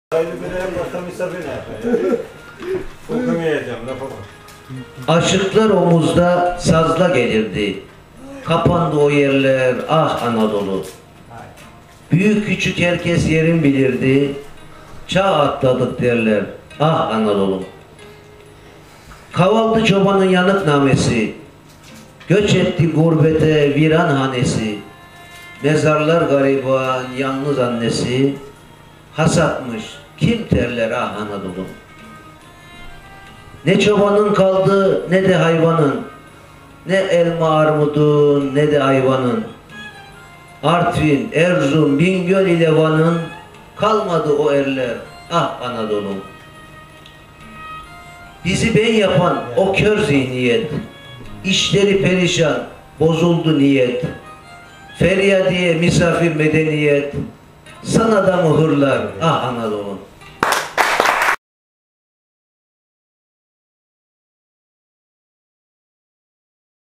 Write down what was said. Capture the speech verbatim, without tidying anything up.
Aşıklar omuzda sazla gelirdi. Kapandı o yerler, ah Anadolu. Büyük küçük herkes yerin bilirdi. Çağ atladık derler, ah Anadolu. Kavaldı çobanın yanık namesi. Göç etti gurbete viran hanesi. Mezarlar gariban, yalnız annesi. Hasatmış, kim terler ah Anadolu. Ne çobanın kaldı ne de hayvanın. Ne elma armudun ne de hayvanın. Artvin, Erzurum, Bingöl ile Van'ın kalmadı o erler, ah Anadolu. Bizi ben yapan o kör zihniyet, işleri perişan, bozuldu niyet. Feryadiye misafir medeniyet, sana da mı hırlar, ah Anadolu.